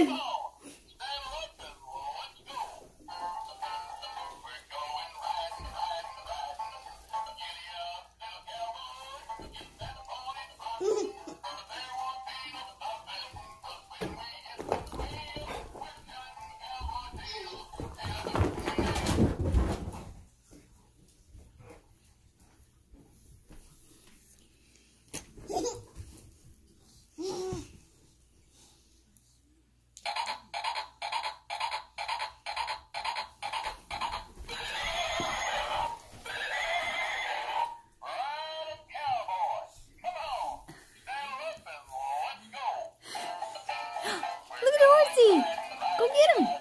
Go get him.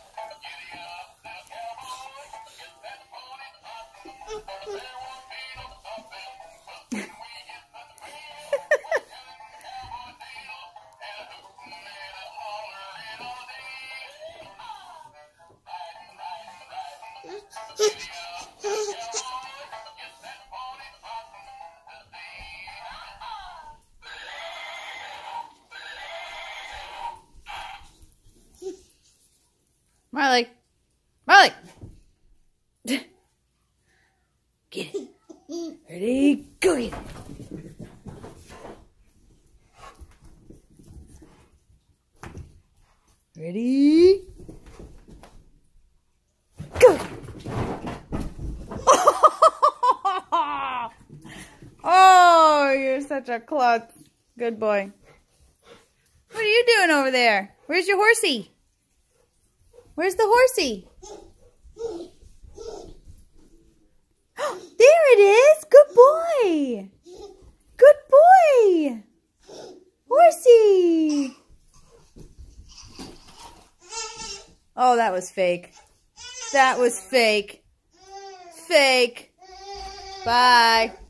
Marley. Marley. Get it. Ready? Go get it. Ready? Go. Oh, you're such a klutz. Good boy. What are you doing over there? Where's your horsey? Where's the horsey? There it is. Good boy. Good boy. Horsey. Oh, that was fake. That was fake. Fake. Bye.